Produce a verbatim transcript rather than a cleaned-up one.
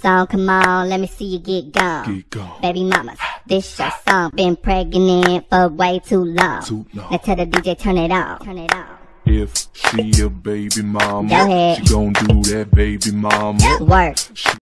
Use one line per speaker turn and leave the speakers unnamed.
So come on, let me see you get gone.
Get gone.
Baby mamas, this your song. Been pregnant for way too long.
Too long.
Now tell the D J turn it on. Turn it on.
If she a baby mama,
Go ahead.
she gon' do that baby mama.
Work.
She